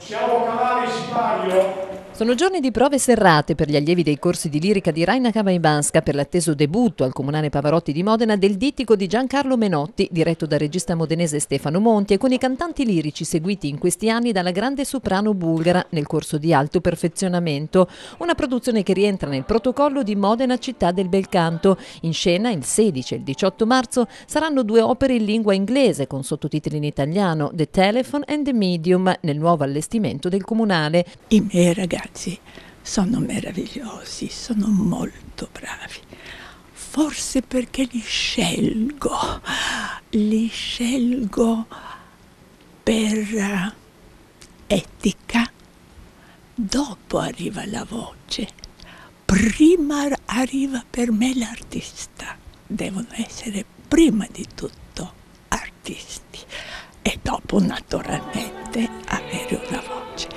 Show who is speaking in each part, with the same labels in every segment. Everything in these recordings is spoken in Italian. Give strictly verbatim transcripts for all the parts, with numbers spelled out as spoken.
Speaker 1: Siamo cavalli sipario.
Speaker 2: Sono giorni di prove serrate per gli allievi dei corsi di lirica di Raina Kabaivanska per l'atteso debutto al Comunale Pavarotti di Modena del dittico di Giancarlo Menotti, diretto dal regista modenese Stefano Monti e con i cantanti lirici seguiti in questi anni dalla grande soprano bulgara nel corso di alto perfezionamento, una produzione che rientra nel protocollo di Modena Città del Bel Canto. In scena il sedici e il diciotto marzo saranno due opere in lingua inglese con sottotitoli in italiano, The Telephone and the Medium, nel nuovo allestimento del Comunale.
Speaker 3: I miei ragazzi sono meravigliosi, sono molto bravi, forse perché li scelgo, li scelgo per etica, dopo arriva la voce, prima arriva per me l'artista, devono essere prima di tutto artisti e dopo naturalmente avere una voce.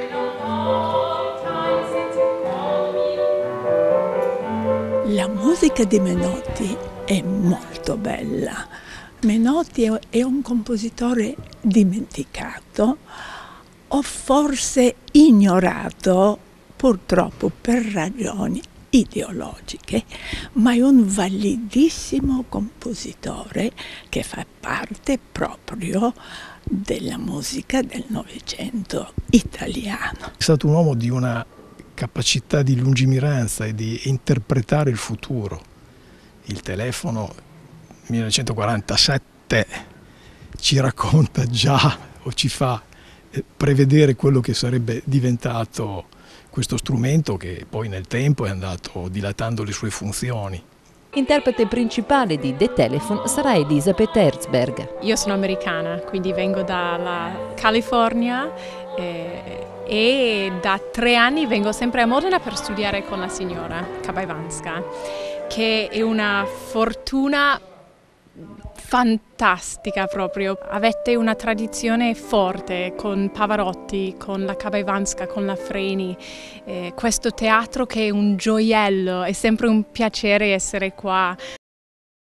Speaker 3: La musica di Menotti è molto bella. Menotti è un compositore dimenticato o forse ignorato, purtroppo per ragioni ideologiche, ma è un validissimo compositore che fa parte proprio della musica del Novecento italiano.
Speaker 4: È stato un uomo di una capacità di lungimiranza e di interpretare il futuro. Il telefono millenovecentoquarantasette ci racconta già o ci fa prevedere quello che sarebbe diventato questo strumento che poi nel tempo è andato dilatando le sue funzioni.
Speaker 2: Interprete principale di The Telephone sarà Elisabeth Herzberg.
Speaker 5: Io sono americana, quindi vengo dalla California eh, e da tre anni vengo sempre a Modena per studiare con la signora Kabaivanska, che è una fortuna fantastica proprio. Avete una tradizione forte con Pavarotti, con la Kabaivanska, con la Freni, eh, questo teatro che è un gioiello, è sempre un piacere essere qua